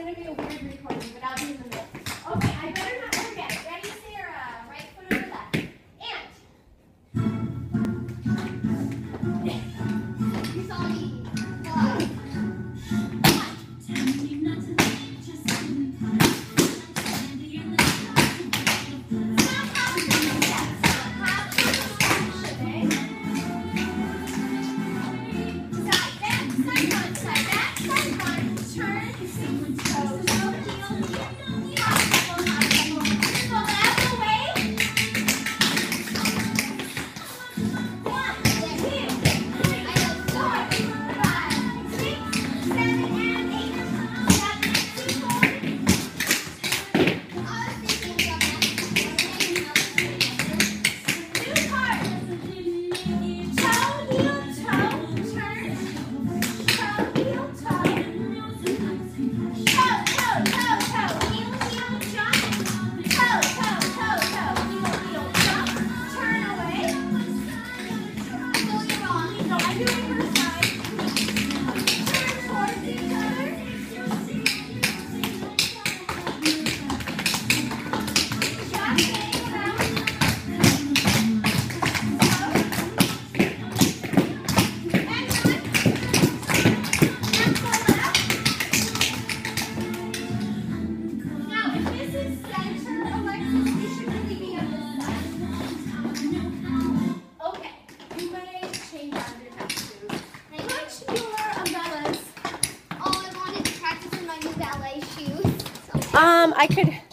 going to be a weird recording, but I'll be in the middle. Okay, I better not forget. Ready, Sarah? Right foot over left. And. You saw me. I could